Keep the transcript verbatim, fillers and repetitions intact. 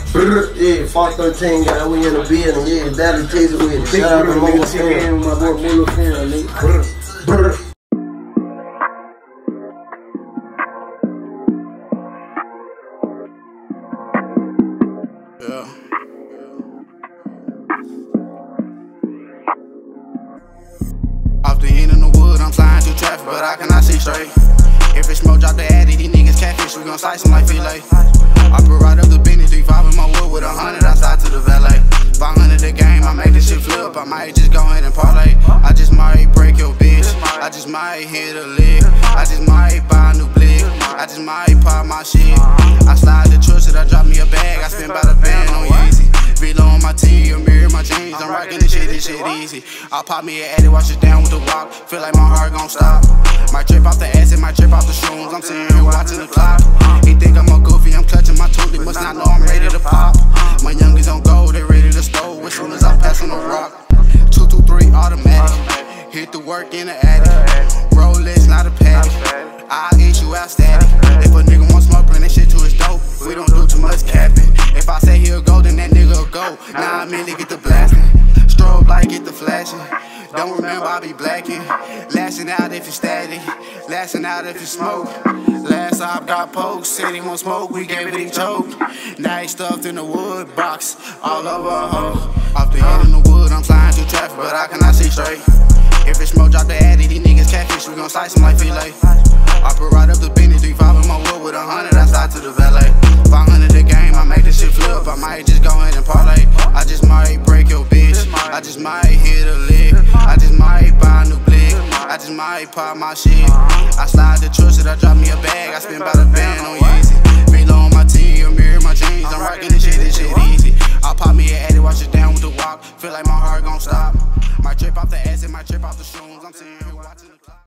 Brr, yeah, four thirteen guy, we in the building, yeah, Daddy Teaser with it. Shout out to Molo Fan. My boy Molo Fan, nigga. Brr, brr. Yeah. Off the end of the wood, I'm flying through traffic, but I cannot see straight. If it's smoke, drop the addy, these niggas catfish, we gon' slice them like filet. I put right up the Bentley, three five in my wood with a hundred, I slide to the valet. five hundred a game, I make this shit flip, I might just go ahead and parlay. I just might break your bitch, I just might hit a lick. I just might buy a new blick, I just might pop my shit. I slide the trust, I drop me a bag, I spend by the band on Yeezy. Velo on my tee, a mirror my jeans, I'm rocking this shit, this shit easy. I'll pop me an addy, wash it down with the walk, feel like my heart gon' stop. Might trip off the acid, might trip off the shrooms, I'm sitting here watching the clock. He think I'm a goofy, I'm clutching my tooth, they must not know I'm ready to pop. My youngins on go, they ready to stove, as soon as I pass on the rock. Two, two, three, automatic, hit the work in the attic. Rolex, not a paddock, I'll hit you out static. If a nigga want smoke, bring that shit to his dope, we don't do too much capping. If I say he'll go, then that nigga will go. Nah, I merely get the blasting. Strobe light, get the flashing. Don't remember I be blacking. Lashing out if it's static. Lashing out if it's smoke. Last op got poked. Said he won't smoke, we gave it he choked. Now he stuffed in the wood box. All over a hoe. Off the end in the wood, I'm flying through traffic, but I cannot see straight. If it's smoke, drop the addy, these niggas catfish, we gon' slice them like filet. I put right up the Bentley, three five in my wood with a hundred, I slide to the valet. five hundred a game, I make this shit flip, I might just go ahead and parlay. I just might break your bitch, I just might hit a lick. I just might buy a new blick, I just might pop my shit. I slide the trust, I drop me a bag, I spend by the band on Yeezy. Velo on my tee, a mirror my jeans, I'm rocking this shit, this shit easy. I'll pop me an addy, wash it down with the walk, feel like my heart gon' stop. Might trip off the acid, might trip off the shrooms, I'm sitting here watching the clock.